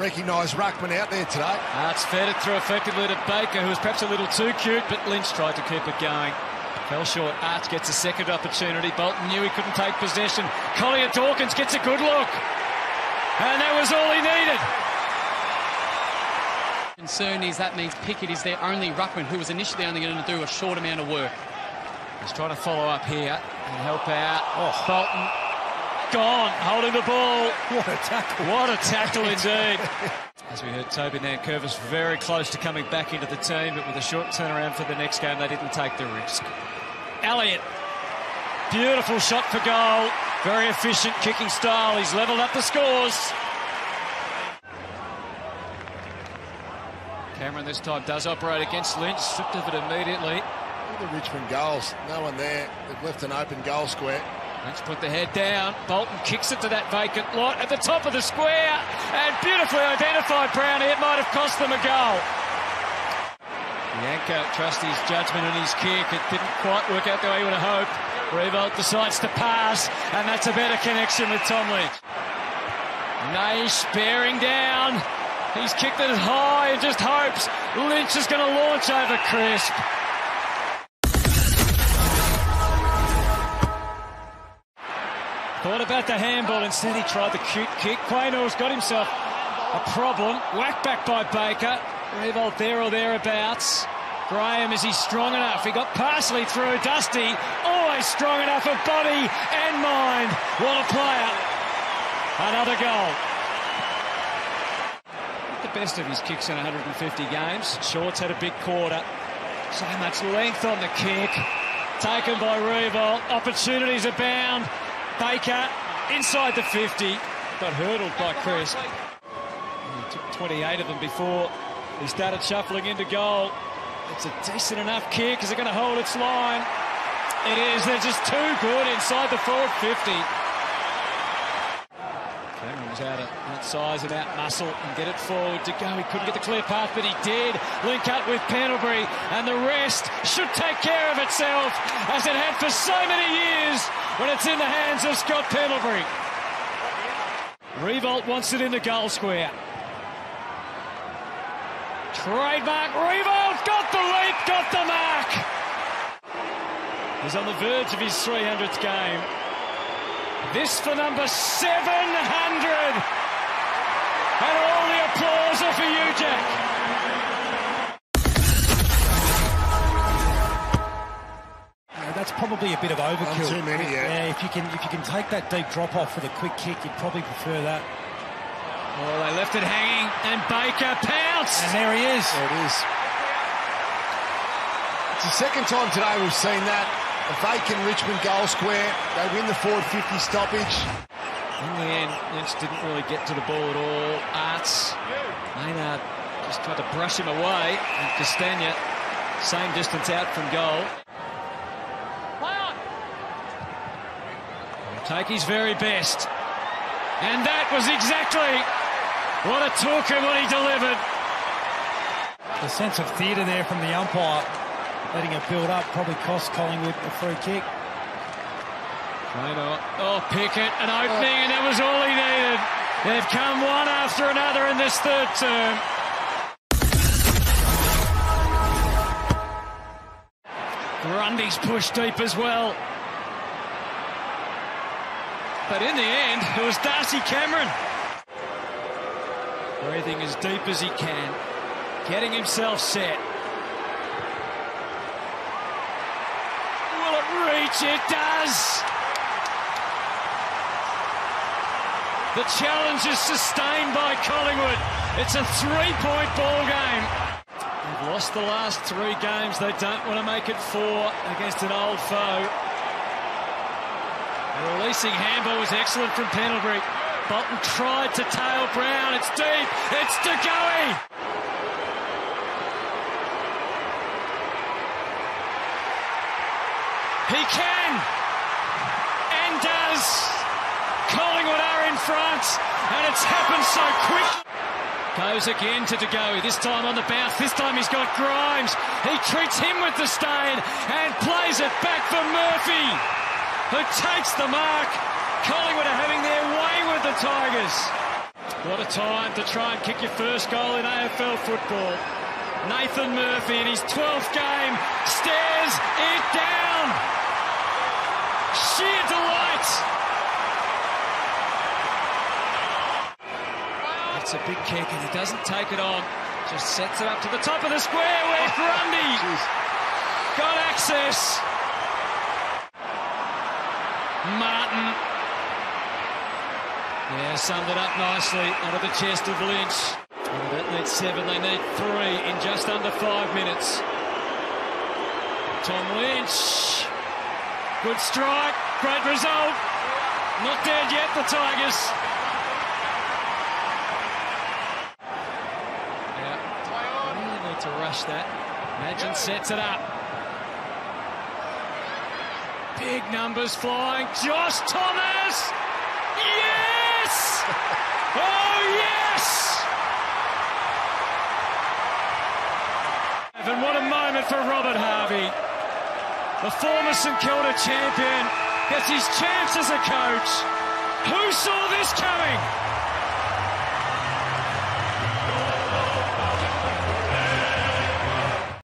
recognised ruckman out there today. That's fed it through effectively to Baker, who was perhaps a little too cute, but Lynch tried to keep it going. Fell short. Arts gets a second opportunity. Bolton knew he couldn't take possession. Collier Dawkins gets a good look. And that was all he needed. Concern is that means Pickett is their only ruckman, who was initially only going to do a short amount of work. He's trying to follow up here and help out. Oh, Bolton gone, holding the ball. What a tackle. What a tackle indeed. As we heard, Toby Nankervis very close to coming back into the team, but with a short turnaround for the next game, they didn't take the risk. Elliott, beautiful shot for goal. Very efficient kicking style. He's levelled up the scores. Cameron this time does operate against Lynch, stripped of it immediately. All the Richmond goals, no one there. They've left an open goal square. Lynch put the head down. Bolton kicks it to that vacant lot at the top of the square. And beautifully identified Brownie. It might have cost them a goal. Bianco trusts his judgment and his kick. It didn't quite work out the way he would have hoped. Revolt decides to pass, and that's a better connection with Tom Lynch. Naish bearing down. He's kicked it high and just hopes Lynch is going to launch over Crisp. Thought about the handball, instead he tried the cute kick. Quaynor's got himself a problem. Whacked back by Baker. Revolt there or thereabouts. Graham, is he strong enough? He got Parsley through. Dusty, always strong enough of body and mind. What a player. Another goal. Not the best of his kicks in 150 games. Shorts had a big quarter. So much length on the kick. Taken by Revolt. Opportunities abound. Baker inside the 50. Got hurdled by Crisp. He took 28 of them before he started shuffling into goal. It's a decent enough kick. Is it going to hold its line? It is. They're just too good inside the forward 50. Cameron was out of size and out muscle and get it forward to go. He couldn't get the clear path, but he did. Link up with Pendlebury, and the rest should take care of itself, as it had for so many years when it's in the hands of Scott Pendlebury. Revolt wants it in the goal square. Trademark Revolt, got the leap, got the mark. He's on the verge of his 300th game. This for number 700. And all the applause are for you, Jack. That's probably a bit of overkill. Too many, yeah. If you can take that deep drop off for the quick kick, you'd probably prefer that. Oh, they left it hanging, and Baker pounced. And there he is. There it is. It's the second time today we've seen that. A vacant Richmond goal square. They win the forward 50 stoppage. In the end, Lynch didn't really get to the ball at all. Arts, Maynard just tried to brush him away. And Castagna, same distance out from goal. He'll take his very best. And that was exactly what it took and what he delivered. The sense of theatre there from the umpire, letting it build up, probably cost Collingwood a free kick. Oh, Pickett, an opening, and that was all he needed. They've come one after another in this third term. Grundy's pushed deep as well. But in the end, it was Darcy Cameron. Breathing as deep as he can. Getting himself set. Will it reach? It does. The challenge is sustained by Collingwood. It's a 3-point ball game. They've lost the last 3 games. They don't want to make it 4 against an old foe. The releasing handball was excellent from Pendlebury. Bolton tried to tail Brown. It's deep. It's De Goey. He can and does. Collingwood are in front, and it's happened so quick. Goes again to De Goey, this time on the bounce. This time he's got Grimes. He treats him with the stain and plays it back for Murphy, who takes the mark. Collingwood are having their way with the Tigers. What a time to try and kick your first goal in AFL football. Nathan Murphy in his 12th game stares it down. Sheer delight. That's a big kick and he doesn't take it on. Just sets it up to the top of the square where Grundy got access. Martin. Yeah, summed it up nicely out of the chest of Lynch. They don't need 7, they need 3 in just under 5 minutes. Tom Lynch. Good strike, great result. Not dead yet, the Tigers. Yeah, really need to rush that. Imagine sets it up. Big numbers flying. Josh Thomas! Yes! Oh, yes! And what a moment for Robert Harvey. The former St Kilda champion gets his chance as a coach. Who saw this coming?